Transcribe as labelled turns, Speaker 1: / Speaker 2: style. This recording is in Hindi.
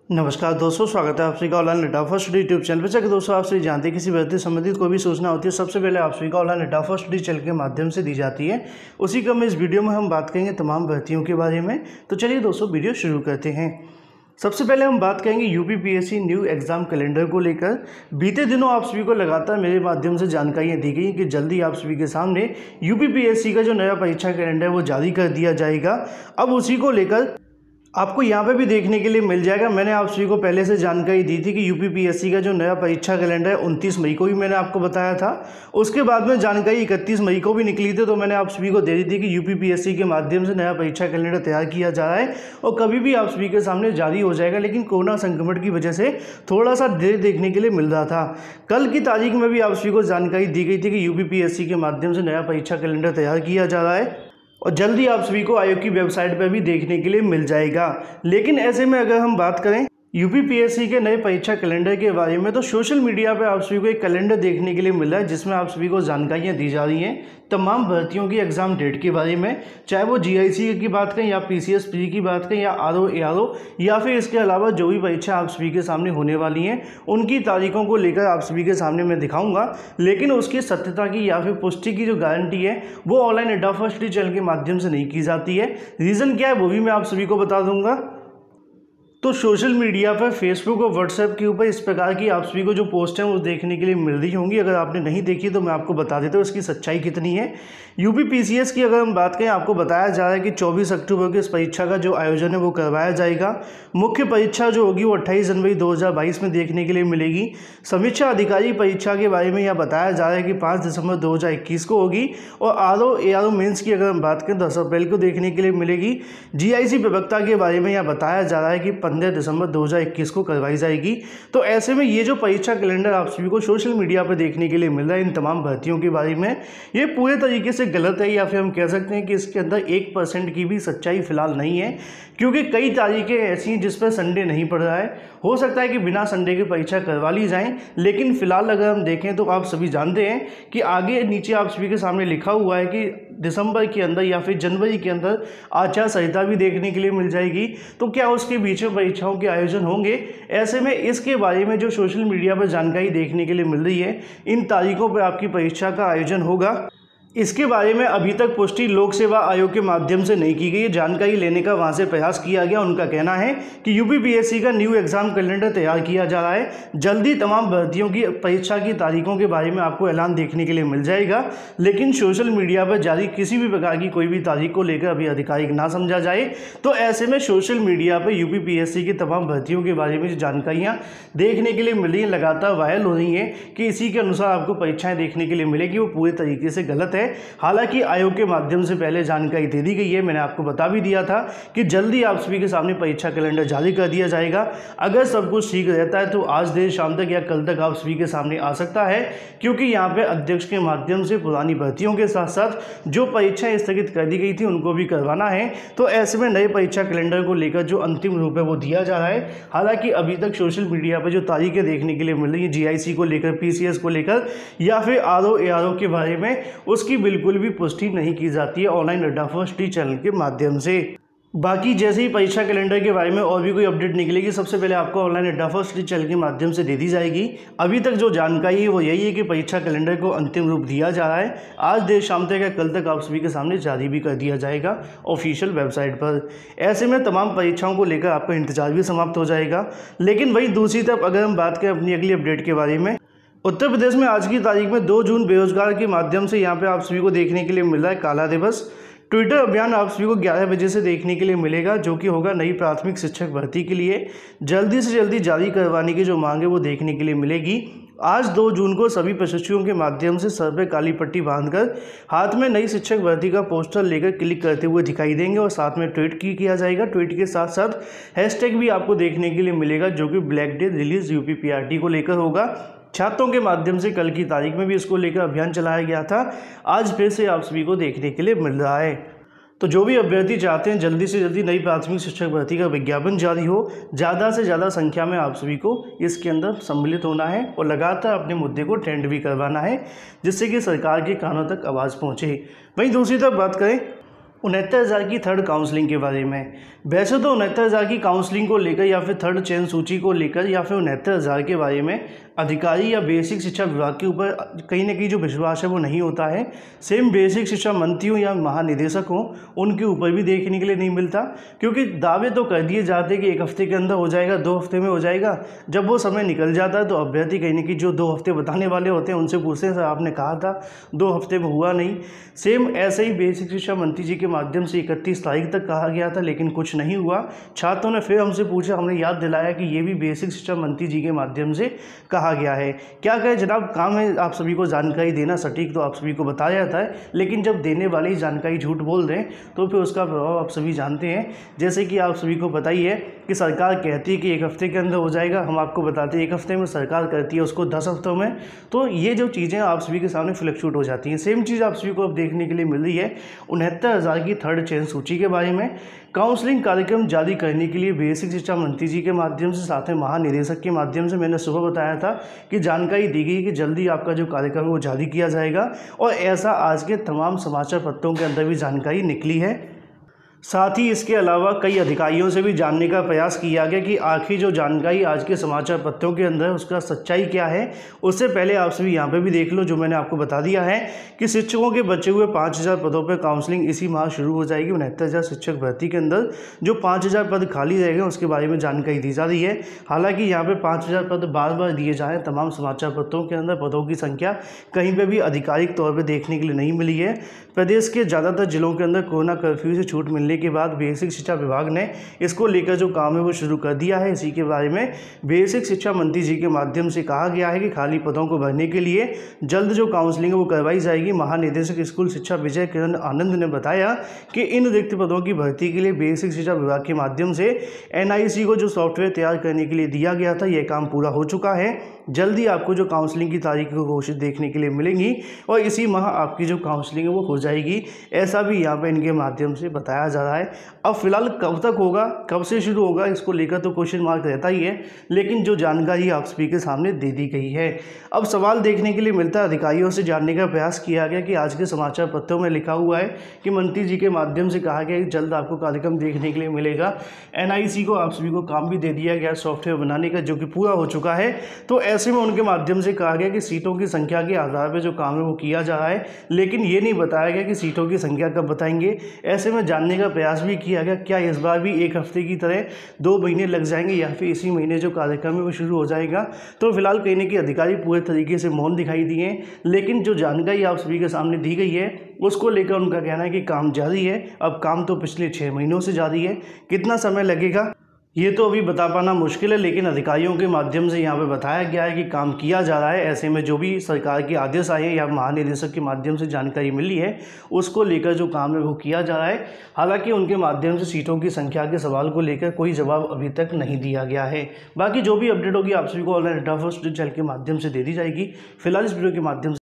Speaker 1: नमस्कार दोस्तों, स्वागत है आप सभी का online data first study YouTube channel पर। जैसे दोस्तों आप सभी जानते हैं किसी व्यक्ति से संबंधित कोई भी सूचना होती है सबसे पहले आप सभी का online data first study channel के माध्यम से दी जाती है। उसी क्रम में इस वीडियो में हम बात करेंगे तमाम भर्तियों के बारे में। तो चलिए दोस्तों वीडियो शुरू करते हैं। सबसे पहले हम बात करेंगे यूपीपीएससी न्यू एग्जाम कैलेंडर को लेकर। बीते दिनों आप सभी को लगातार मेरे माध्यम से जानकारियां दी गई कि जल्दी आप सभी के सामने यूपीपीएससी का जो नया परीक्षा कैलेंडर है वो जारी कर दिया जाएगा। अब उसी को लेकर आपको यहाँ पे भी देखने के लिए मिल जाएगा। मैंने आप सभी को पहले से जानकारी दी थी कि यूपीपीएससी का जो नया परीक्षा कैलेंडर है 29 मई को भी मैंने आपको बताया था। उसके बाद में जानकारी 31 मई को भी निकली थी, तो मैंने आप सभी को दे दी थी कि यूपीपीएससी के माध्यम से नया परीक्षा कैलेंडर तैयार किया जा रहा है और कभी भी आप सभी के सामने जारी हो जाएगा। लेकिन कोरोना संक्रमण की वजह से थोड़ा सा देर देखने के लिए मिल रहा था। कल की तारीख में भी आप सभी को जानकारी दी गई थी कि यूपीपीएससी के माध्यम से नया परीक्षा कैलेंडर तैयार किया जा रहा है और जल्दी आप सभी को आयोग की वेबसाइट पर भी देखने के लिए मिल जाएगा। लेकिन ऐसे में अगर हम बात करें यूपीपीएससी के नए परीक्षा कैलेंडर के बारे में, तो सोशल मीडिया पर आप सभी को एक कैलेंडर देखने के लिए मिल रहा है जिसमें आप सभी को जानकारियां दी जा रही हैं तमाम भर्तियों की एग्जाम डेट के बारे में, चाहे वो जीआईसी की बात करें या पीसीएस प्री की बात करें या आरओ एआरओ या फिर इसके अलावा जो भी परीक्षा आप सभी के सामने होने वाली हैं उनकी तारीखों को लेकर आप सभी के सामने मैं दिखाऊंगा। लेकिन उसकी सत्यता की या फिर पुष्टि की जो गारंटी है वो online data first study channel के माध्यम से नहीं की जाती है। रीज़न क्या है वो भी मैं आप सभी को बता दूंगा। तो सोशल मीडिया पर फेसबुक और व्हाट्सएप के ऊपर इस प्रकार की आप सभी को जो पोस्ट हैं वो देखने के लिए मिल रही होंगी। अगर आपने नहीं देखी तो मैं आपको बता देता हूँ इसकी सच्चाई कितनी है। यूपीपीसीएस की अगर हम बात करें, आपको बताया जा रहा है कि 24 अक्टूबर को इस परीक्षा का जो आयोजन है वो करवाया जाएगा। मुख्य परीक्षा जो होगी वो 28 जनवरी 2022 में देखने के लिए मिलेगी। समीक्षा अधिकारी परीक्षा के बारे में यह बताया जा रहा है कि 5 दिसंबर 2021 को होगी और आरओ एआरओ मेंस की अगर हम बात करें 10 अप्रैल को देखने के लिए मिलेगी। जीआईसी प्रवक्ता के बारे में यह बताया जा रहा है कि 15 दिसंबर 2021 को करवाई जाएगी। तो ऐसे में ये जो परीक्षा कैलेंडर आप सभी को सोशल मीडिया पर देखने के लिए मिल रहा है इन तमाम भर्तियों के बारे में, ये पूरे तरीके से गलत है या फिर हम कह सकते हैं कि इसके अंदर 1% की भी सच्चाई फिलहाल नहीं है, क्योंकि कई तारीखें ऐसी हैं जिस पर संडे नहीं पड़ रहा है। हो सकता है कि बिना संडे की परीक्षा करवा ली जाए, लेकिन फिलहाल अगर हम देखें तो आप सभी जानते हैं कि आगे नीचे आप सभी के सामने लिखा हुआ है कि दिसंबर के अंदर या फिर जनवरी के अंदर आचार संहिता भी देखने के लिए मिल जाएगी। तो क्या उसके बीच में परीक्षाओं के आयोजन होंगे? ऐसे में इसके बारे में जो सोशल मीडिया पर जानकारी देखने के लिए मिल रही है, इन तारीखों पर आपकी परीक्षा का आयोजन होगा, इसके बारे में अभी तक पुष्टि लोक सेवा आयोग के माध्यम से नहीं की गई। जानकारी लेने का वहां से प्रयास किया गया। उनका कहना है कि यूपीपीएससी का न्यू एग्जाम कैलेंडर तैयार किया जा रहा है, जल्दी तमाम भर्तियों की परीक्षा की तारीखों के बारे में आपको ऐलान देखने के लिए मिल जाएगा। लेकिन सोशल मीडिया पर जारी किसी भी प्रकार की कोई भी तारीख को लेकर अभी आधिकारिक ना समझा जाए। तो ऐसे में सोशल मीडिया पर यूपीपीएससी की तमाम भर्तियों के बारे में जो जानकारियाँ देखने के लिए मिल रही हैं, लगातार वायरल हो रही हैं कि इसी के अनुसार आपको परीक्षाएँ देखने के लिए मिलेगी, वो पूरे तरीके से गलत है। हालांकि आयोग के माध्यम से पहले जानकारी दे दी गई है। मैंने आपको बता भी दिया था कि जल्दी आप सभी के सामने परीक्षा कैलेंडर जारी कर दिया जाएगा। अगर सब कुछ ठीक रहता है तो आज देर शाम तक या कल तक आप सभी के सामने आ सकता है, क्योंकि यहाँ पे अध्यक्ष के माध्यम से पुरानी भर्तियों के साथ साथ जो परीक्षाएं स्थगित कर दी गई थी उनको भी करवाना है। तो ऐसे में नए परीक्षा कैलेंडर को लेकर जो अंतिम रूप है वो दिया जा रहा है। हालांकि अभी तक सोशल मीडिया पर जो तारीखें देखने के लिए मिल रही है जीआईसी को लेकर, पीसीएस को लेकर या फिर आरओ एआरओ के बारे में, उसकी बिल्कुल भी पुष्टि नहीं की जाती है online data first study channel के माध्यम से। बाकी जैसे ही परीक्षा कैलेंडर के बारे में और भी कोई अपडेट निकलेगी, सबसे पहले आपको online data first study channel के माध्यम से दे दी जाएगी। अभी तक जो जानकारी है वो यही है कि परीक्षा कैलेंडर को अंतिम रूप दिया जा रहा है। आज देर शाम तक या कल तक आप सभी के सामने जारी भी कर दिया जाएगा ऑफिशियल वेबसाइट पर। ऐसे में तमाम परीक्षाओं को लेकर आपका इंतजार भी समाप्त हो जाएगा। लेकिन वहीं दूसरी तरफ अगर हम बात करें अपनी अगली अपडेट के बारे में, उत्तर प्रदेश में आज की तारीख में 2 जून बेरोजगार के माध्यम से यहाँ पे आप सभी को देखने के लिए मिल रहा है काला दिवस। ट्विटर अभियान आप सभी को 11 बजे से देखने के लिए मिलेगा, जो कि होगा नई प्राथमिक शिक्षक भर्ती के लिए जल्दी से जल्दी जारी करवाने की जो मांग है वो देखने के लिए मिलेगी। आज 2 जून को सभी प्रशिक्षुओं के माध्यम से सर पे काली पट्टी बांधकर हाथ में नई शिक्षक भर्ती का पोस्टर लेकर क्लिक करते हुए दिखाई देंगे और साथ में ट्वीट किया जाएगा। ट्वीट के साथ साथ हैशटैग भी आपको देखने के लिए मिलेगा, जो कि ब्लैक डे रिलीज यूपीपीआरटी को लेकर होगा। छात्रों के माध्यम से कल की तारीख में भी इसको लेकर अभियान चलाया गया था, आज फिर से आप सभी को देखने के लिए मिल रहा है। तो जो भी अभ्यर्थी चाहते हैं जल्दी से जल्दी नई प्राथमिक शिक्षक भर्ती का विज्ञापन जारी हो, ज़्यादा से ज़्यादा संख्या में आप सभी को इसके अंदर सम्मिलित होना है और लगातार अपने मुद्दे को ट्रेंड भी करवाना है, जिससे कि सरकार के कानों तक आवाज़ पहुँचे। वहीं दूसरी तरफ बात करें 69,000 की थर्ड काउंसलिंग के बारे में। वैसे तो 69,000 की काउंसलिंग को लेकर या फिर थर्ड चयन सूची को लेकर या फिर 69,000 के बारे में अधिकारी या बेसिक शिक्षा विभाग के ऊपर कहीं ना कहीं जो विश्वास है वो नहीं होता है। सेम बेसिक शिक्षा मंत्रियों या महानिदेशक हों उनके ऊपर भी देखने के लिए नहीं मिलता, क्योंकि दावे तो कर दिए जाते कि 1 हफ्ते के अंदर हो जाएगा, 2 हफ्ते में हो जाएगा। जब वो समय निकल जाता है तो अभ्यर्थी कहीं ना कहीं जो 2 हफ्ते बताने वाले होते हैं उनसे पूछते हैं, सर आपने कहा था 2 हफ्ते में हुआ नहीं। सेम ऐसे ही बेसिक शिक्षा मंत्री जी के माध्यम से 31 तारीख तक कहा गया था, लेकिन कुछ नहीं हुआ। छात्रों ने फिर हमसे पूछा, हमने याद दिलाया कि ये भी बेसिक शिक्षा मंत्री जी के माध्यम से कहा गया है। क्या कहें जनाब, काम है आप सभी को जानकारी देना, सटीक तो आप सभी को बताया जाता है, लेकिन जब देने वाले ही जानकारी झूठ बोल रहे हैं तो फिर उसका प्रभाव आप सभी जानते हैं। जैसे कि आप सभी को पता ही है कि सरकार कहती है कि 1 हफ्ते के अंदर हो जाएगा, हम आपको बताते हैं 1 हफ्ते में, सरकार करती है उसको 10 हफ्तों में। तो ये जो चीज़ें आप सभी के सामने फ्लक्चुएट हो जाती हैं। सेम चीज़ आप सभी को अब देखने के लिए मिल रही है 69,000 की थर्ड चयन सूची के बारे में। काउंसलिंग कार्यक्रम जारी करने के लिए बेसिक शिक्षा मंत्री जी के माध्यम से, साथ में महानिदेशक के माध्यम से मैंने सुबह बताया था कि जानकारी दी गई कि जल्दी आपका जो कार्यक्रम है वो जारी किया जाएगा, और ऐसा आज के तमाम समाचार पत्रों के अंदर भी जानकारी निकली है। साथ ही इसके अलावा कई अधिकारियों से भी जानने का प्रयास किया गया कि आखिर जो जानकारी आज के समाचार पत्रों के अंदर उसका सच्चाई क्या है। उससे पहले आप सभी यहाँ पे भी देख लो, जो मैंने आपको बता दिया है कि शिक्षकों के बचे हुए 5,000 पदों पर काउंसलिंग इसी माह शुरू हो जाएगी। 69,000 शिक्षक भर्ती के अंदर जो 5,000 पद खाली रहेंगे उसके बारे में जानकारी दी जा रही है। हालांकि यहाँ पे 5,000 पद बार बार दिए जाएँ, तमाम समाचार पत्रों के अंदर पदों की संख्या कहीं पर भी आधिकारिक तौर पर देखने के लिए नहीं मिली है। प्रदेश के ज़्यादातर जिलों के अंदर कोरोना कर्फ्यू से छूट मिलने के बाद बेसिक शिक्षा विभाग ने इसको लेकर जो काम है वो शुरू कर दिया है। इसी के बारे में बेसिक शिक्षा मंत्री जी के माध्यम से कहा गया है कि खाली पदों को भरने के लिए जल्द जो काउंसलिंग है वो करवाई जाएगी। महानिदेशक स्कूल शिक्षा विजय किरण आनंद ने बताया कि इन रिक्त पदों की भर्ती के लिए बेसिक शिक्षा विभाग के माध्यम से NIC को जो सॉफ्टवेयर तैयार करने के लिए दिया गया था, यह काम पूरा हो चुका है। जल्दी आपको जो काउंसलिंग की तारीख घोषित देखने के लिए मिलेंगी और इसी माह आपकी जो काउंसलिंग है वो हो जाएगी, ऐसा भी यहाँ पे इनके माध्यम से बताया जा रहा है। अब फिलहाल कब तक होगा, कब से शुरू होगा, इसको लेकर तो क्वेश्चन मार्क रहता ही है, लेकिन जो जानकारी आप सभी के सामने दे दी गई है। अब सवाल देखने के लिए मिलता है, अधिकारियों से जानने का प्रयास किया गया कि आज के समाचार पत्रों में लिखा हुआ है कि मंत्री जी के माध्यम से कहा गया कि जल्द आपको कार्यक्रम देखने के लिए मिलेगा। NIC को आप सभी को काम भी दे दिया गया सॉफ्टवेयर बनाने का, जो कि पूरा हो चुका है। तो ऐसे में उनके माध्यम से कहा गया कि सीटों की संख्या के आधार पर जो काम है वो किया जा रहा है, लेकिन ये नहीं बताया गया कि सीटों की संख्या कब बताएंगे। ऐसे में जानने का प्रयास भी किया गया क्या इस बार भी 1 हफ्ते की तरह 2 महीने लग जाएंगे या फिर इसी महीने जो कार्यक्रम है वो शुरू हो जाएगा। तो फिलहाल कहीं ना कहीं अधिकारी पूरे तरीके से मौन दिखाई दिए, लेकिन जो जानकारी आप सभी के सामने दी गई है उसको लेकर उनका कहना है कि काम जारी है। अब काम तो पिछले 6 महीनों से जारी है, कितना समय लगेगा ये तो अभी बता पाना मुश्किल है, लेकिन अधिकारियों के माध्यम से यहाँ पे बताया गया है कि काम किया जा रहा है। ऐसे में जो भी सरकार के आदेश आए हैं या महानिदेशक के माध्यम से जानकारी मिली है उसको लेकर जो काम है वो किया जा रहा है। हालांकि उनके माध्यम से सीटों की संख्या के सवाल को लेकर कोई जवाब अभी तक नहीं दिया गया है। बाकी जो भी अपडेट होगी आप सभी को ऑनलाइन डाटा फर्स्ट चैनल के माध्यम से दे दी जाएगी। फिलहाल इस वीडियो के माध्यम से